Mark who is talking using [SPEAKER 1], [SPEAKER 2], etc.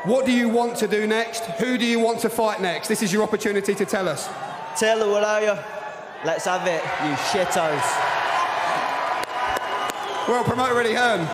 [SPEAKER 1] What do you want to do next? Who do you want to fight next? This is your opportunity to tell us.
[SPEAKER 2] Taylor, where are you? Let's have it, you shittos.
[SPEAKER 1] Well, promoter Eddie Hearn.